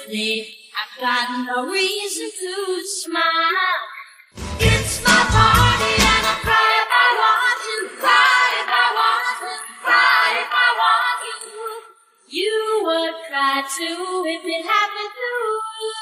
with me. I've got no reason to smile. It's my party and I'll cry if I want to. Cry if I want to. Cry if I want to. You would cry too if it happened to you.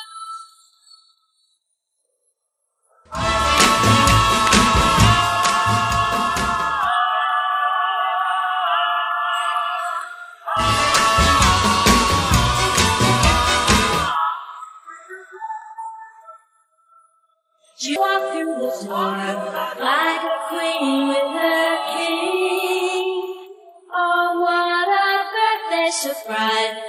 She walked through the door like a queen with her king. Oh, what a birthday surprise!